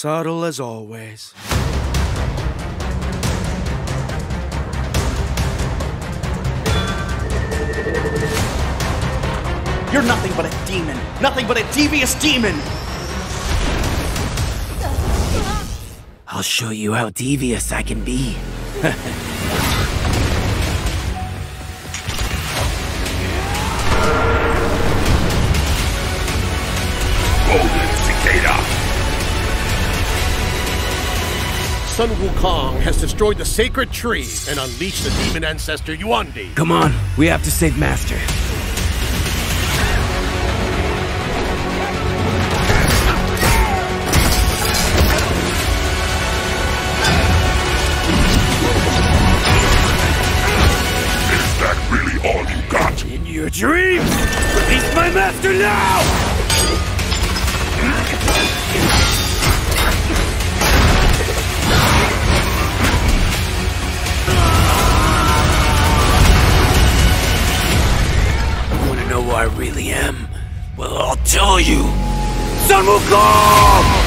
Subtle as always. You're nothing but a demon! Nothing but a devious demon! I'll show you how devious I can be. Golden Cicada! Sun Wukong has destroyed the sacred tree and unleashed the demon ancestor Yuandi. Come on, we have to save Master. Is that really all you got? In your dreams! Release my master now! Know who I really am? Well, I'll tell you! Sun Wukong!